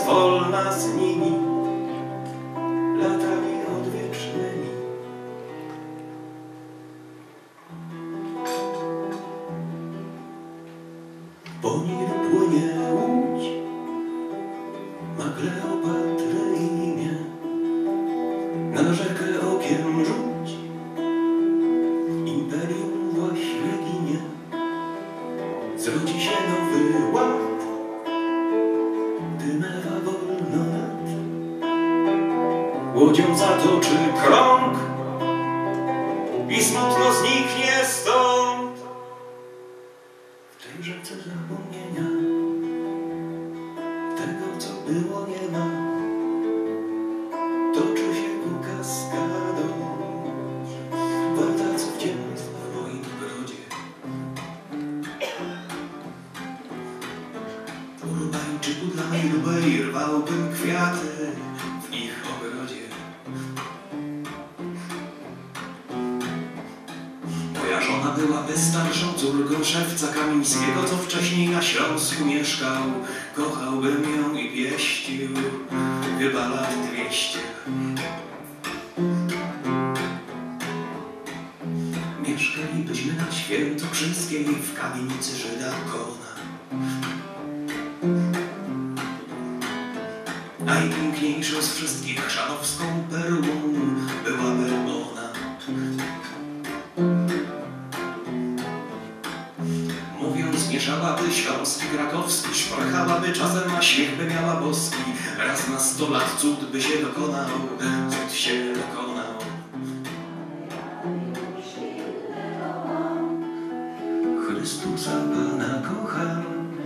wolna z nimi, latami odwiecznymi. Po nim płynie łódź, ma Kleopatrę imię, na rzekę okiem rzuć, imperium właśnie ginie. Zrodzi się nowy ład, gdy mewa wolno nad łodzią zatoczy krąg i smutno zniknie stąd. W tej rzece zapomnienia tego, co było, nie ma. Toczy się ku kaskadą woda, co w ciemności w moim ogrodzie. Urbańczyku dla mej lubej rwałbym kwiaty w ich ogrodzie. Moja żona byłaby starszą córką szewca Kamińskiego, co wcześniej na Śląsku mieszkał. Kochałbym ją i pieścił chyba lat 200. Mieszkalibyśmy na Świętokrzyskiej w kamienicy Żyda Kona. Najpiękniejszą z wszystkich chrzanowską perłą byłaby ona. Mówiąc, mieszałaby śląski, krakowski, szparchałaby czasem, a śmiech by miała boski. Raz na 100 lat cud by się dokonał, cud się dokonał. Chrystusa Pana kocham,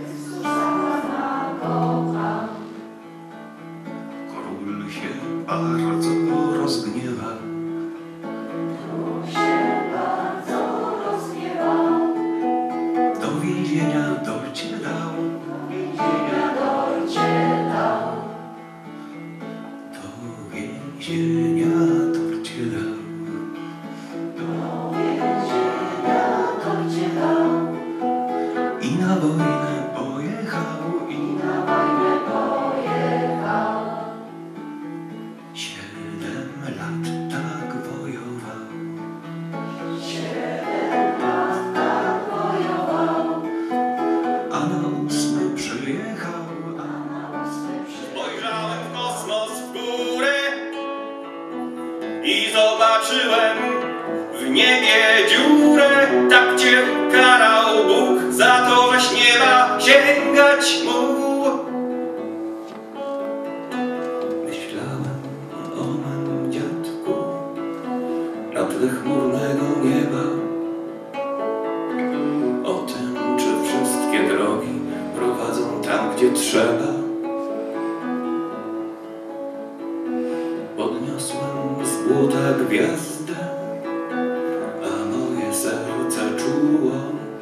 król się bardzo rozgniewał. Do więzienia docierał. Do więzienia docierał. I na wojnę pojechał. 7 lat tak wojował. 7 lat tak wojował. A na 8 przyjechał. Spojrzałem w kosmos, w górę i zobaczyłem w niebie dziurę. Tak cię karał Bóg za to, żeś nieba sięgać mógł. Myślałem o mym dziadku na tle chmurnego nieba, o tym, czy wszystkie drogi prowadzą tam, gdzie trzeba. Podniosłem z błota gwiazdę, a moje serce czuło,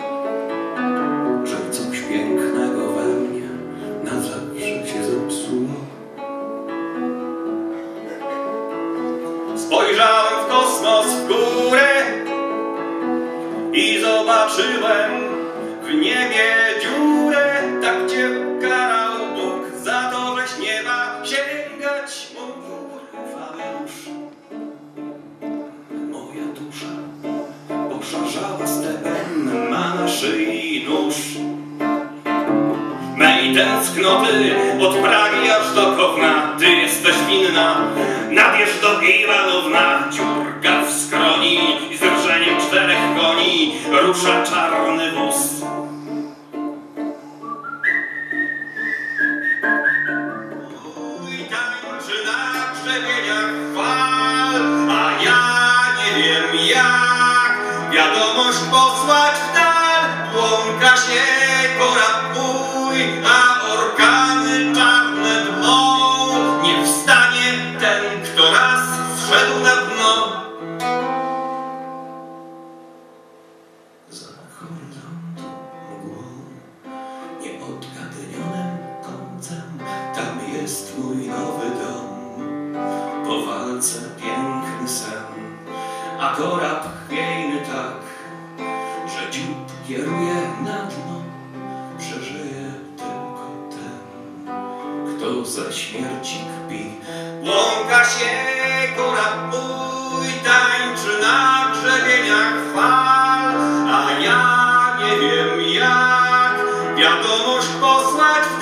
że coś pięknego we mnie na zawsze się zepsuło. Spojrzałem w kosmos, w górę i zobaczyłem w niebie dziurę. Tak cię karał Bóg za to, żeś nieba sięgać mógł. Moja dusza poszarzała stepem, ma na szyi nóż. Mej tęsknoty od Pragi aż do Kowna, ty jesteś winna, nabierz do Iwanowna. Dziurka w skroni i z rżeniem 4 koni rusza czarny wóz. Mój tańczy na grzebieniach fal, a ja nie wiem jak wiadomość posłać w dal. Błąka się korab mój, a orkany czarne dmą. Nie wstanie ten, kto raz zszedł na dno. Za horyzontu mgłą, nieodgadnionym końcem, tam jest mój nowy dom. Po walce piękny sen, a korab chwiejny tak, że dziób kieruje na dno. Przeżyje tylko ten, kto za śmierci kpi. Łąka się góra mój, tańczy na grzebieniach fal, a ja nie wiem jak wiadomość posłać